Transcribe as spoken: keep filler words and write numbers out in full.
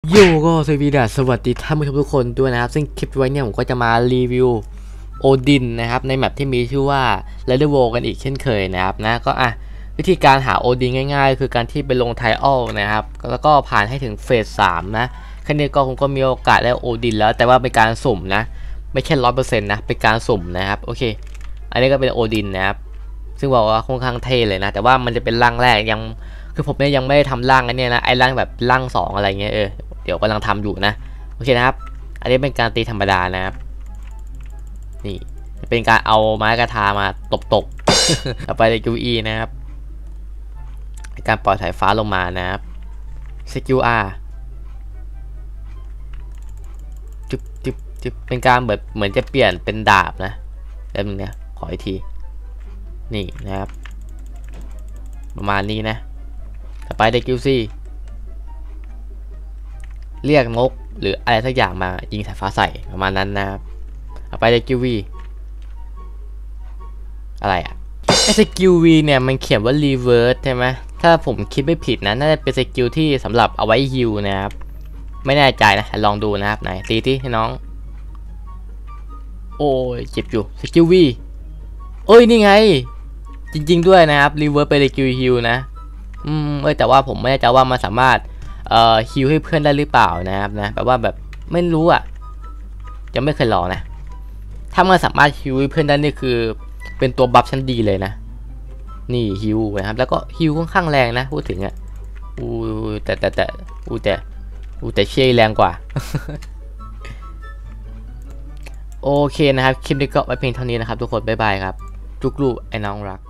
โยก็สวีดัสสวัสดีท่านผู้ชมทุกคนด้วยนะครับซึ่งคลิปไว้เนี่ยผมก็จะมารีวิวโอดินนะครับในแมปที่มีชื่อว่า Leather World กันอีกเช่นเคยนะครับนะก็อ่ะวิธีการหาโอดินง่ายๆคือการที่ไปลงไทออลนะครับแล้วก็ผ่านให้ถึงเฟสสามนะแค่นี้ก็คงก็มีโอกาสได้โอดินแล้วแต่ว่าเป็นการสุ่มนะไม่ใช่ร้อยเปอร์เซ็นต์นะเป็นการสุ่มนะครับโอเคอันนี้ก็เป็นโอดินนะครับซึ่งบอกว่าค่อนข้างเท่เลยนะแต่ว่ามันจะเป็นร่างแรกยังคือผมเนี่ยยังไม่ได้ทำร่างอันนี้นะไอ้ร่างแบบร่างสองอะไรเงี้ยเออเดี๋ยวกำลังทำอยู่นะโอเคนะครับอันนี้เป็นการตีธรรมดานะครับนี่เป็นการเอาไม้กระทามาตบตก ต่อไปในคิวอีนะครับการปล่อยสายฟ้าลงมานะครับสกิลอาร์จุบจุบจุบเป็นการเหมือนเหมือนจะเปลี่ยนเป็นดาบนะแล้วนึงเนี่ยขออีกทีนี่นะครับประมาณนี้นะต่อไปในคิวซีเรียกนกหรืออะไรสักอย่างมายิงสายฟ้าใส่ประมาณนั้นนะครับต่อไปในคิววีอะไรอะไอสกิลวีเนี่ยมันเขียนว่า reverse ใช่ไหมถ้าผมคิดไม่ผิดนะน่าจะเป็นสกิลที่สำหรับเอาไว้ฮิลนะครับไม่แน่ใจนะลองดูนะครับไหนตีที่ให้น้องโอ้ยเจ็บอยู่สกิลวีเอ้ยนี่ไงจริงๆด้วยนะครับ reverse ไปสกิลฮิลนะอืมเอ้ยแต่ว่าผมไม่แน่ใจว่ามันสามารถเอ่อฮิลให้เพื่อนได้หรือเปล่านะครับนะแบบว่าแบบไม่รู้อ่ะยังไม่เคยลองนะถ้ามันสามารถฮิลให้เพื่อนได้นี่คือเป็นตัวบัฟชั้นดีเลยนะนี่ฮิวนะครับแล้วก็ฮิวค่อนข้างแรงนะพูดถึงอ่ะอู้แต่แต่แต่อู้แต่อู้แต่เชี่ยแรงกว่า โอเคนะครับคลิปนี้ก็ไว้เพียงเท่านี้นะครับทุกคนบ๊ายบายครับจุกลูกไอ้น้องรัก